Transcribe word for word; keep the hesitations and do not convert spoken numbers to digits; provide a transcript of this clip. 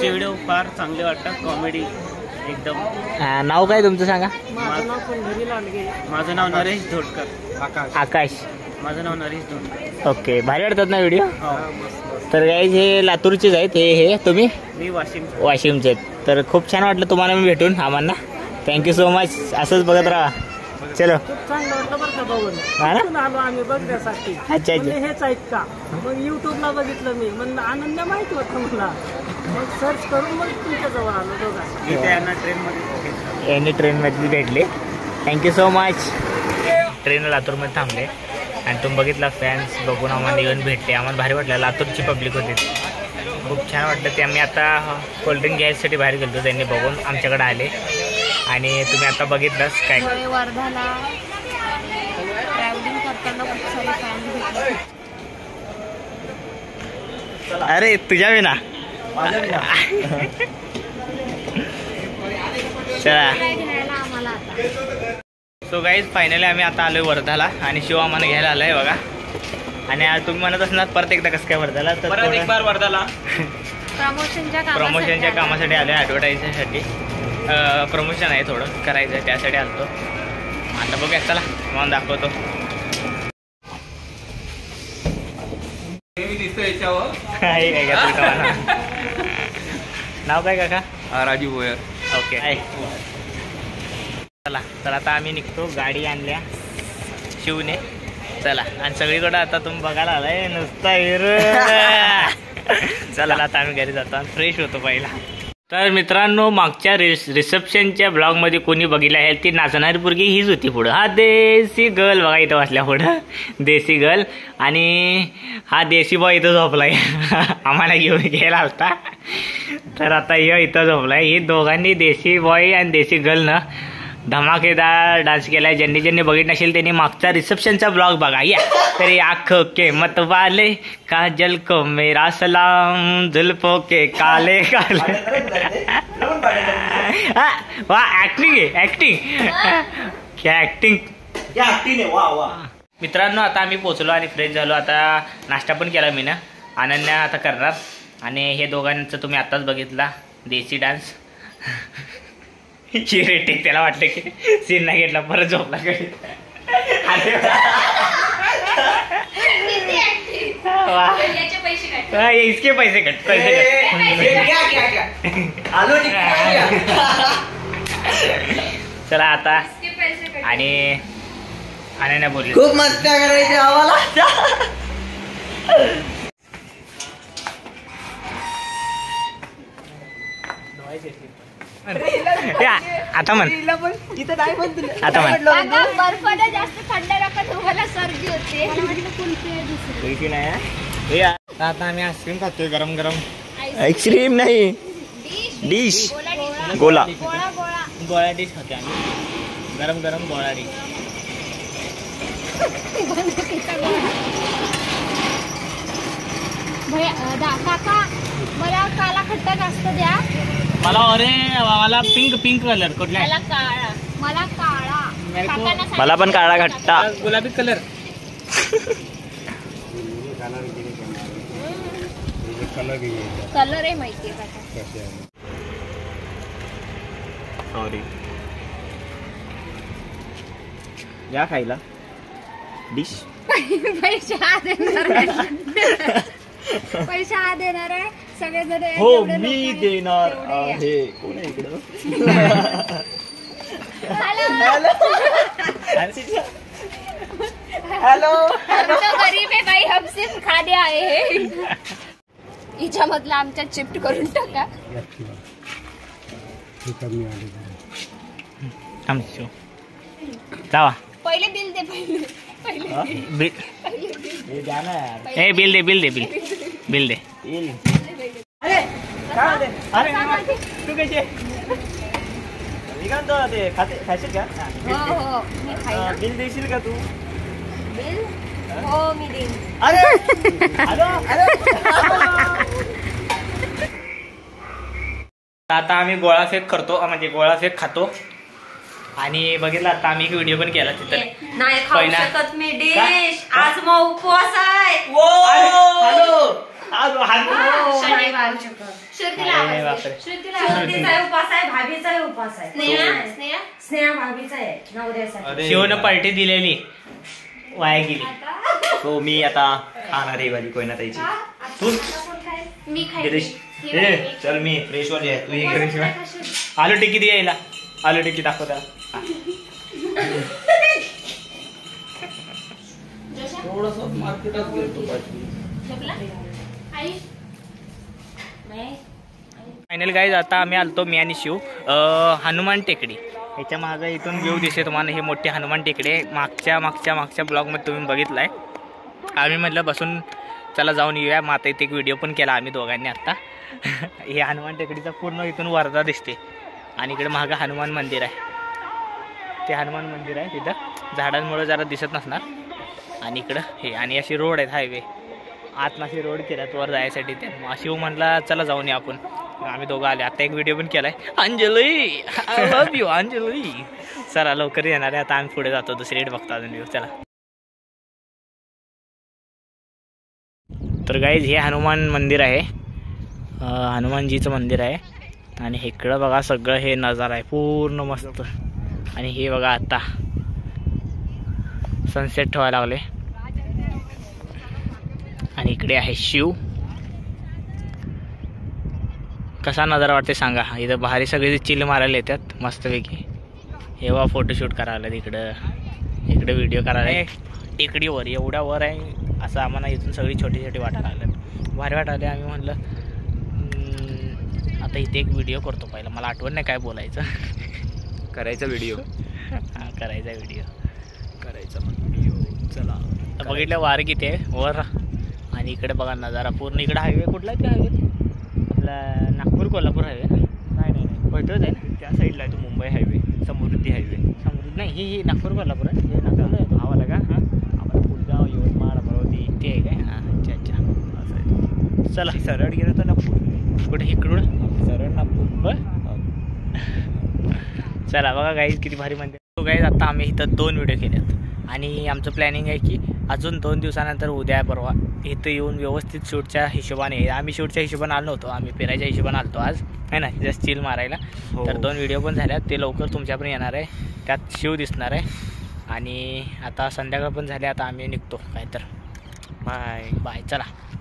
तुमचे व्हिडिओ फार चांगले वाटतात, कॉमेडी एकदम. नाव काय तुमचं सांगा? माझं नाव पंढरी लांडगे. माझं नाव नरेश धोडकर. आकाश. आकाश. माझं नाव नरेश धोडकर. ओके, भारी वाटतात ना व्हिडिओ? हो. तर गाईज हे लातूरचेच आहेत. हे हे तुम्ही? मी वाशिम. वाशिमचे आहेत. तर खूप छान वाटलं तुम्हाला मी भेटून आम्हाला. Thank you so much. असंच बघत राहा. चलो. खूप चांगलं वाटलं बरं का बघून. हा ना? कुठून आलो आम्ही बघण्यासाठी. अच्छा म्हणजे अच्छा. हेच आहेत का? मग युट्यूबला बघितलं मी, मग आनंद माहिती होतं मला. मग सर्च करून मग तुमच्या जवळ आलो दोघा. मी त्यांना ट्रेनमध्ये यांनी ट्रेनमध्ये भेटले. Thank you so much. ट्रेन लातूरमध्ये थांबले आणि तुम्ही बघितला फॅन्स बघून आम्हाला येऊन भेटले. आम्हाला भारी वाटलं. लातूरची पब्लिक होती, खूप छान वाटलं. ते आम्ही आता कोल्ड्रिंक घ्यायसाठी बाहेर गेलो, त्यांनी बघून आमच्याकडे आले. आणि तुम्ही आता बघितलंच काय वर्धाला ट्रॅव्हलिंग करताना खूप सारे फॅन भेटले. अरे तुझ्या विना चला. आम्हाला आता सो गाईज फायनली आम्ही आता आलोय वर्धाला आणि शिव आम्हाला घ्यायला आलाय बघा. आणि आज तुम्ही म्हणत असणार परत एकदा कसं काय वर्धाला, तर परत एक बार वर्धाला प्रमोशनच्या प्रमोशनच्या कामासाठी आलोय. ॲडव्हर्टाईजसाठी प्रमोशन आहे थोडं करायचं आहे, त्यासाठी आलतो. आता बघूया, चला मला दाखवतो. नाव काय काका? राजीव भोयर. ओके. चला तर आता आम्ही निघतो. गाडी आणल्या शिवने. चला. आणि सगळीकडे आता तुम्ही बघायला आलाय नुसता हिरो. चला आता आम्ही घरी जातो आणि फ्रेश होतो पहिला. तर मित्रांनो, मागच्या रिस रिसेप्शनच्या ब्लॉगमध्ये कोणी बघितलं आहे ती नाचणारी पोरगी हीच होती पुढं. हा देसी गर्ल बघा इथं वाचल्या पुढं, देसी गर्ल. आणि हा देसी बॉय इथं झोपलाय. आम्हाला घेऊन घ्यायला होता. तर आता हे इथं झोपलाय. ही दोघांनी, देसी बॉय आणि देसी गर्लनं धमाकेदार डान्स केलाय. ज्यांनी ज्यांनी बघितलं नसेल त्यांनी मागचा रिसेप्शनचा ब्लॉग बघा. या तरी आँखों के मत वाले काजल को मेरा सलाम, जुल्फों के काले काले. वाह ऍक्टिंग आहे, ऍक्टिंग. क्या ऍक्टिंग. मित्रांनो, आता आम्ही पोहोचलो आणि फ्रेश झालो. आता नाश्ता पण केला मी ना. अनन्या आता करणार. आणि हे दोघांचं तुम्ही आताच बघितला देसी डान्स. ही रेटिंग त्याला वाटलं की सीन नाही घेतला, परत झोपला कडे. इसके पैसे कट, पैसे कट. चला आता. आणि अनन्या बोलली खूप मस्त करायची आम्हाला. आता म्हण. आता म्हण. बर्फाला जास्त थंड नका, तुम्हाला सर्दी होते. नाही. आता आम्ही आईस्क्रीम खातोय गरम गरम. आईस्क्रीम नाही, डिश. गोला गोळा गोळा गोळा डिश खाते आम्ही. गरम गरम गोळा डिश. काका मला काला खट्टा जास्त द्या. मला अरे मला पिंक पिंक कलर कुठला? मला काळा. मला काळा. मला पण काळा खट्टा. गुलाबी कलर. कलर आहे माहितीये का? सॉरी. या खायला डिश. पैसे हा देणार आहे. पैसे हा देणार आहे सगळेजण. हो मी देणार आहे. कोण आहे इकडं? Hello hello. हम तो गरीब है भाई, हम सिर्फ खाने आए हैं. हिच्यामधलं आमच्यात शिफ्ट करून टाका. जावा. पहिले बिल दे. पहिले पहिले बिल. ए बिल दे, बिल दे, बिल बिल दे. अरे काय दे. अरे तू कशी मी काय म्हणतो ते खाते खायचं का? हो हो मी खाईन. बिल देशील का तू? बिल हो मी देईन. अरे आता आम्ही गोळाफेक करतो, म्हणजे गोळाफेक खातो. आणि बघितलं आता आम्ही एक व्हिडिओ पण केला तिथे. नाही खाऊ शकत मी डिश. आज मग उपवास आहे. हॅलो श्रुतीला अरे आवाज बापरे. दे. श्रुतीला आवाज दे. श्रुतीचा उपास आहे, भाभीचाही उपास आहे. स्नेहा स्नेहा स्नेहा भाभीचा आहे नवऱ्यासाठी. शिवनं पार्टी दिलेली वाया गेली. तो मी आता खाणार आहे भाजी कोयना ताईची. तू मी गिरीश, खाईन. ए, चल मी फ्रेश वाली आहे तू हे करून शिवाय आलू टिक्की दे यायला. आलू टिक्की दाखव त्याला. फायनल गाईज आता आम्ही आलतो मी आणि शिव अं, हनुमान टेकडी. ह्याच्या मागं इथून व्ह्यू दिसते तुम्हाला. हे मोठी हनुमान टेकडी आहे. मागच्या मागच्या मागच्या ब्लॉगमध्ये तुम्ही बघितलं आहे. आम्ही म्हटलं बसून चला जाऊन येऊया. मग आता इथे एक व्हिडिओ पण केला आम्ही दोघांनी आत्ता. हे हनुमान टेकडीचा पूर्ण इथून वरदा दिसते आणि इकडे मागं हनुमान मंदिर आहे. ते हनुमान मंदिर आहे तिथं झाडांमुळे जरा दिसत नसणार. आणि इकडं हे आणि अशी रोड आहेत हायवे आतनाशी रोड केल्यात वर जायसाठी. ते शिव म्हणला चला जाऊन या आपण. आम्ही दोघं आले. आता एक व्हिडिओ पण केलाय Anjali I love you Anjali. चला लवकर येणार आहे आता. आम्ही पुढे जातो दुसरीकडे बघतो अजून व्ह्यू. चला तर गाईज हे हनुमान मंदिर आहे. हनुमानजीचं मंदिर आहे. आणि इकडं बघा सगळं हे नजारा आहे पूर्ण मस्त. आणि हे बघा आता सनसेट ठेवायला लागले. आणि इकडे आहे शिव. कसा नजारा वाटते सांगा. इथं भारी सगळे चिल मारायला येतात मस्तपैकी. हे बघा फोटोशूट करायला इकडं. इकडे व्हिडिओ करायला टेकडीवर एवढ्या वर आहे असं आम्हाला इथून सगळी छोटी छोटी वाटायला लागल्यात. भारी वाटायला. आम्ही म्हटलं आता इथे एक व्हिडिओ करतो. पहिला मला आठवण नाही काय बोलायचं. करायचा व्हिडिओ हां करायचा व्हिडिओ करायचा व्हिडिओ. चला बघितलं वार किती आहे वर. आणि इकडे बघा नजारा पूर्ण. इकडे हायवे कुठला आहे ते हायवे आपला नागपूर कोल्हापूर हायवे ना. नाही नाही नाही पैठच आहे ना. त्या साईडला आहे तो मुंबई हायवे समृद्धी हायवे. समृद्धी नाही ही ही नागपूर कोल्हापूर आहे. हे नागपूरला आहे आम्हाला का हां आम्हाला पुलगाव यवतमाळ अमरावती ते आहे काय हां अच्छा अच्छा असं आहे. चला सरळ गेलं तर नागपूर. कुठे इकडून सरळ नागपूर. होय चला बघा गाईज किती भारी म्हणते. तो गाईज आता आम्ही इथं दोन व्हिडिओ केलेत. आणि आमचं प्लॅनिंग आहे की अजून दोन दिवसानंतर उद्या परवा इथं येऊन व्यवस्थित शूटच्या हिशोबाने. आम्ही शूटच्या हिशोबाने आलो नव्हतो. आम्ही फिरायच्या हिशोबाने आलतो आज आहे ना जस्ट चिल मारायला. तर दोन व्हिडिओ पण झाल्यात. ते लवकर तुमच्यापर्यंत येणार आहे. त्यात शिव दिसणार आहे. आणि आता संध्याकाळ पण झाली. आता आम्ही निघतो काय तर. बाय बाय चला.